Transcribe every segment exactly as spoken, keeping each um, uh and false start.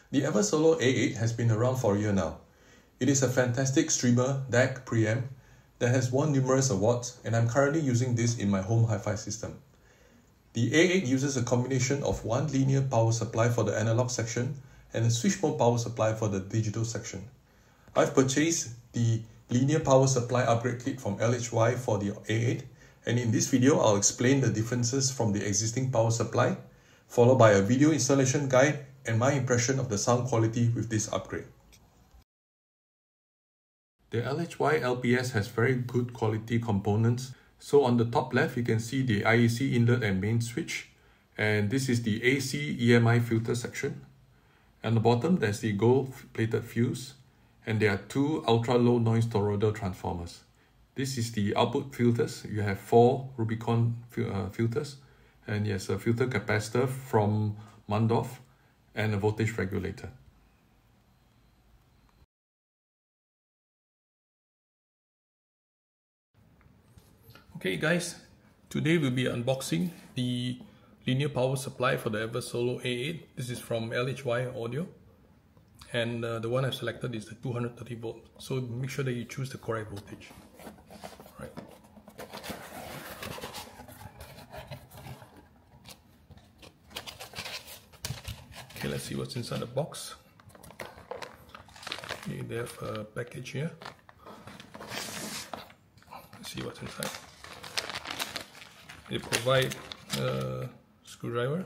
The Eversolo A eight has been around for a year now. It is a fantastic streamer D A C preamp that has won numerous awards, and I'm currently using this in my home hi-fi system. The A eight uses a combination of one linear power supply for the analog section and a switch mode power supply for the digital section. I've purchased the linear power supply upgrade kit from L H Y for the A eight, and in this video I'll explain the differences from the existing power supply, followed by a video installation guide and my impression of the sound quality with this upgrade. The L H Y L P S has very good quality components. So on the top left you can see the I A C inlet and main switch, and this is the A C E M I filter section. On the bottom there's the gold plated fuse, and there are two ultra low noise toroidal transformers. This is the output filters. You have four Rubicon fil uh, filters, and yes, a filter capacitor from Mundorf and a voltage regulator. Okay guys, today we'll be unboxing the linear power supply for the Eversolo A eight. This is from L H Y Audio, and uh, the one I've selected is the two hundred thirty volt. So make sure that you choose the correct voltage. Right. Okay, let's see what's inside the box. Okay, they have a package here. Let's see what's inside. They provide a screwdriver,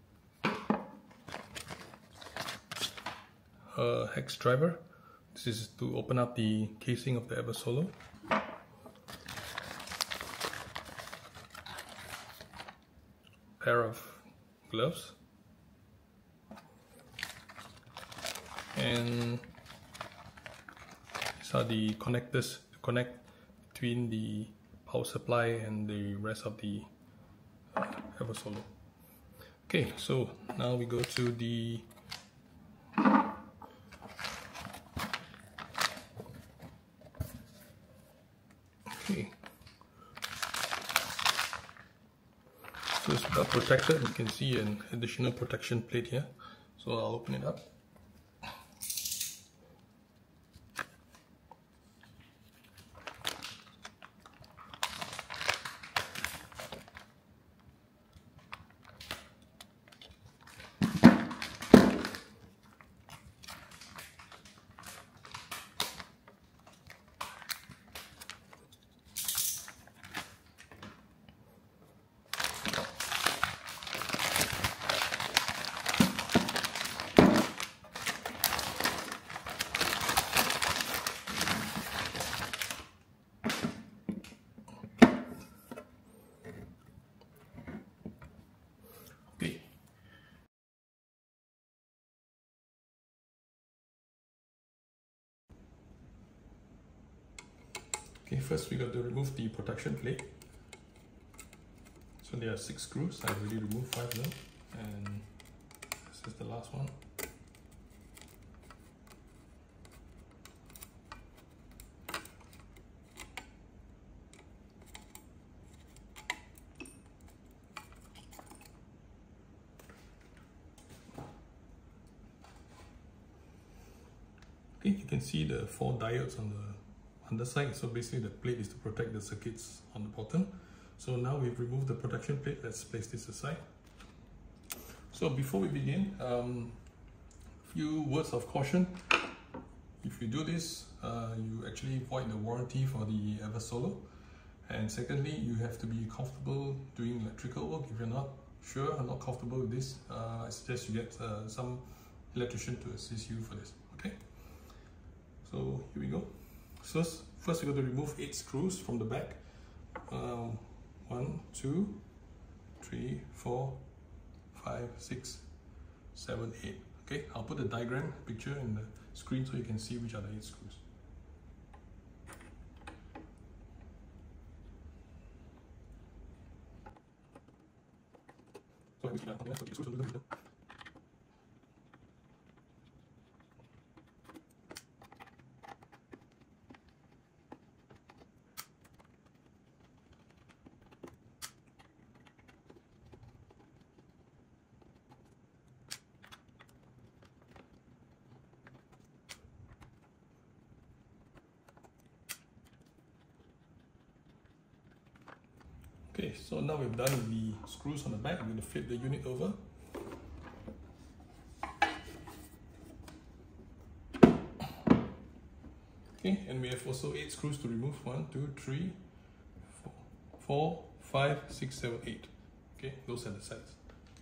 a hex driver. This is to open up the casing of the Eversolo. Pair of gloves. And these are the connectors to connect between the power supply and the rest of the uh, Eversolo. Okay, so now we go to the okay. So it's well protected. You can see an additional protection plate here. So I'll open it up. Okay, first we got to remove the protection plate. So there are six screws. I've already removed five of them, and this is the last one. Okay, you can see the four diodes on the underside. So basically the plate is to protect the circuits on the bottom. So now we've removed the protection plate. Let's place this aside. So before we begin, um, few words of caution. If you do this, uh, you actually void the warranty for the Eversolo. And secondly, you have to be comfortable doing electrical work. If you're not sure or not comfortable with this, uh, I suggest you get uh, some electrician to assist you for this. Okay. So here we go. So first we're going to remove eight screws from the back. Um, one, two, three, four, five, six, seven, eight. Okay, I'll put the diagram picture in the screen so you can see which are the eight screws. So Okay, so now we've done with the screws on the back. I'm going to flip the unit over. Okay, and we have also eight screws to remove. One, two, three, four, four, five, six, seven, eight. Okay, those are the sides.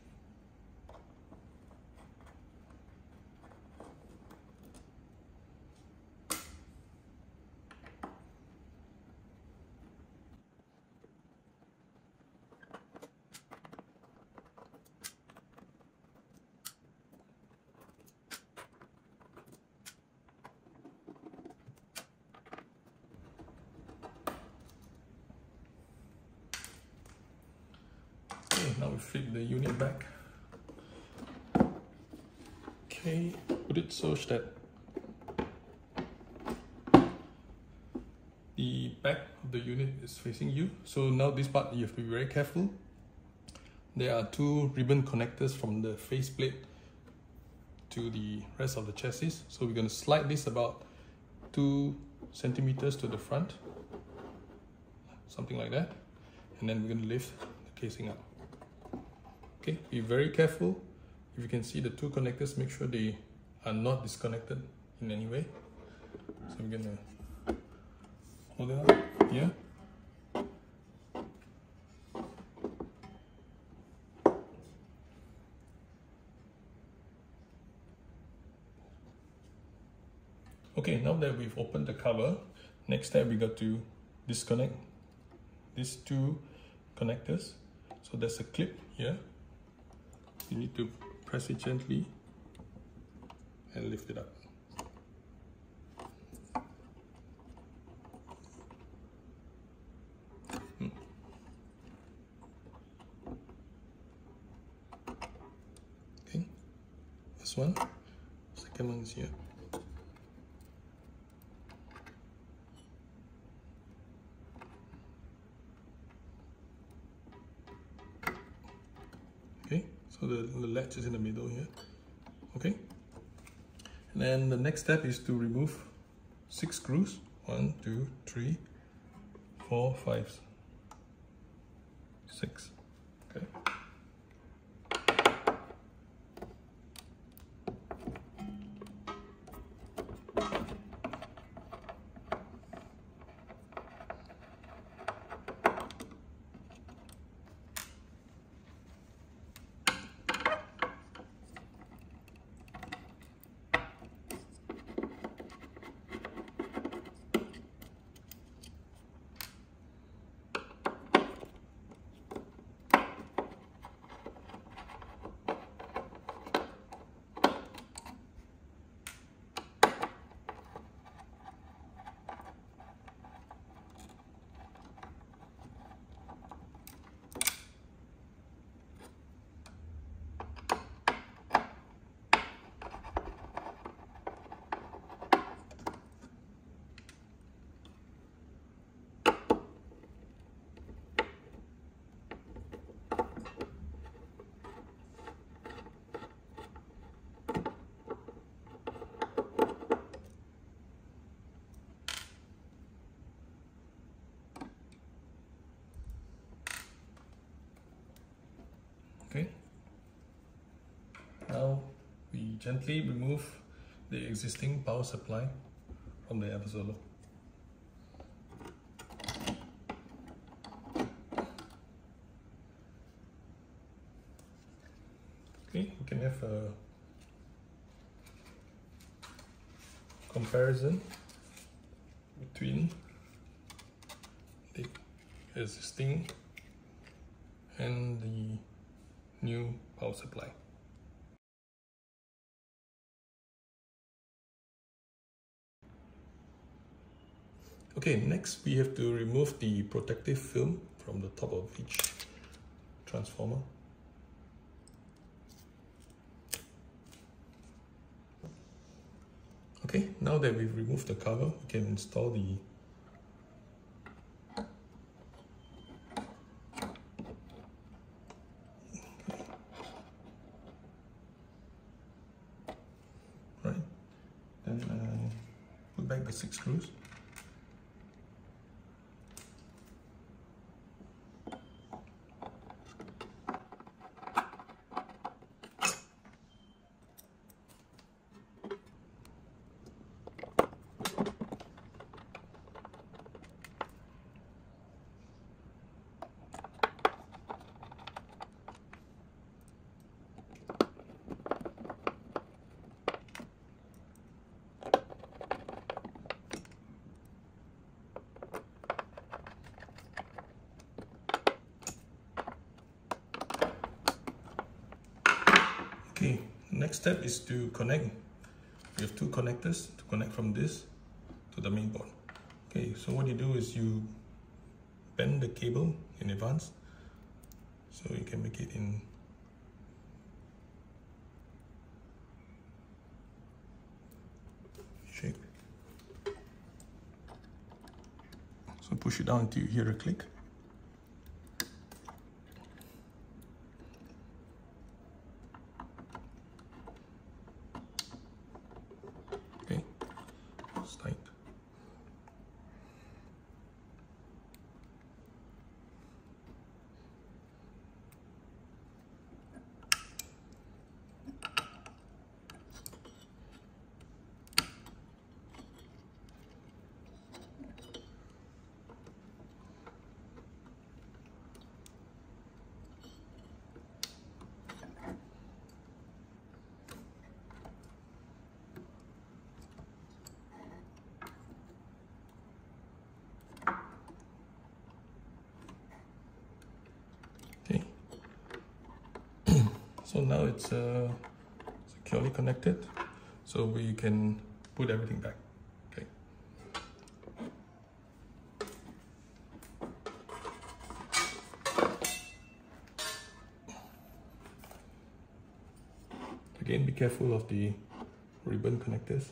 Okay, now we flip the unit back. Okay, put it so that the back of the unit is facing you. So now this part you have to be very careful. There are two ribbon connectors from the faceplate to the rest of the chassis. So we're going to slide this about two centimeters to the front, something like that, and then we're going to lift the casing up. Okay, be very careful. If you can see the two connectors, make sure they are not disconnected in any way. So we're going to hold it up here. Okay, now that we've opened the cover, next step we got to disconnect these two connectors. So there's a clip here. You need to press it gently and lift it up. Hmm. Okay, this one, second one is here. Okay, so the, the latch is in the middle here. Okay, and then the next step is to remove six screws. One, two, three, four, five, six. Okay. Okay, now we gently remove the existing power supply from the Eversolo. Okay, you can have a comparison between the existing and the new power supply. Okay, next we have to remove the protective film from the top of each transformer. Okay, now that we've removed the cover, we can install the and uh, put back the six screws. next step is to connect. We have two connectors to connect from this to the main board. Okay, so what you do is you bend the cable in advance so you can make it in shape. So push it down until you hear a click. Okay, it's tight. So now it's uh, securely connected, so we can put everything back. Okay. Again, be careful of the ribbon connectors.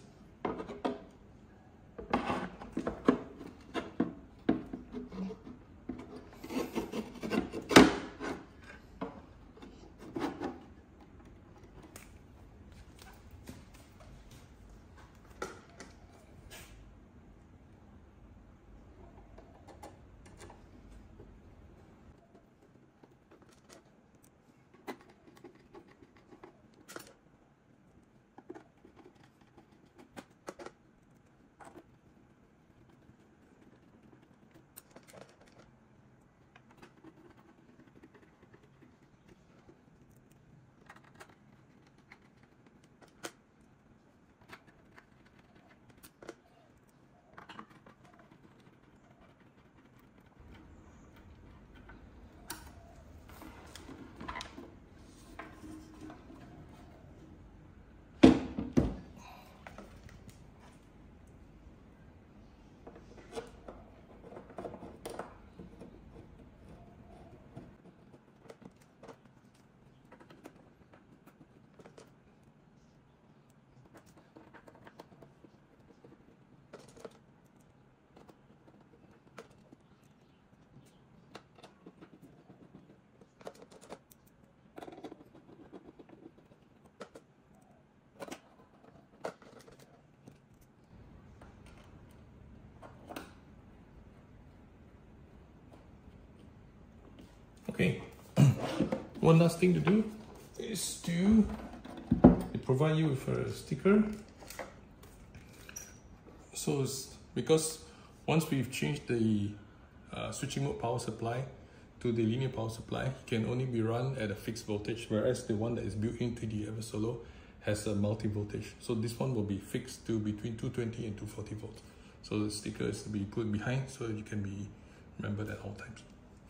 Okay, one last thing to do is to provide you with a sticker. So it's because once we've changed the uh, switching mode power supply to the linear power supply, it can only be run at a fixed voltage, whereas the one that is built into the Eversolo has a multi-voltage. So this one will be fixed to between two twenty and two forty volts. So the sticker is to be put behind so you can be remembered at all times.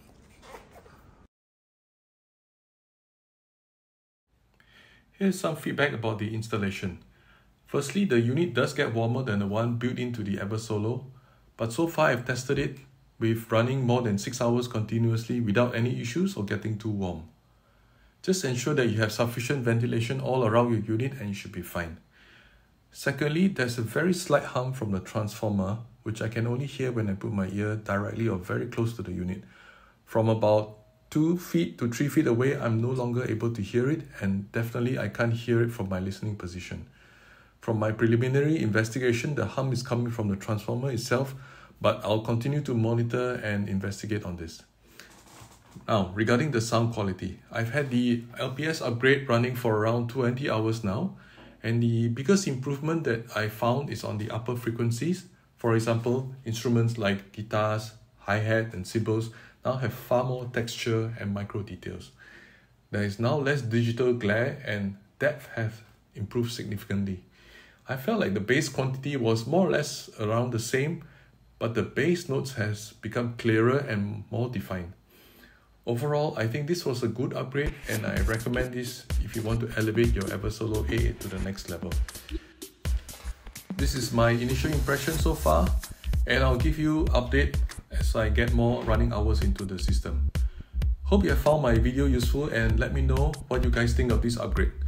Here's some feedback about the installation. Firstly, the unit does get warmer than the one built into the Eversolo, but so far I've tested it with running more than six hours continuously without any issues or getting too warm. Just ensure that you have sufficient ventilation all around your unit and you should be fine. Secondly, there's a very slight hum from the transformer, which I can only hear when I put my ear directly or very close to the unit. From about two feet to three feet away, I'm no longer able to hear it, and definitely I can't hear it from my listening position. From my preliminary investigation, the hum is coming from the transformer itself, but I'll continue to monitor and investigate on this. Now, regarding the sound quality, I've had the L P S upgrade running for around twenty hours now, and the biggest improvement that I found is on the upper frequencies. For example, instruments like guitars, hi-hat and cymbals now have far more texture and micro details. There is now less digital glare and depth has improved significantly. I felt like the bass quantity was more or less around the same, but the bass notes has become clearer and more defined. Overall, I think this was a good upgrade, and I recommend this if you want to elevate your Eversolo A to the next level. This is my initial impression so far, and I'll give you update as I get more running hours into the system. Hope you have found my video useful, and let me know what you guys think of this upgrade.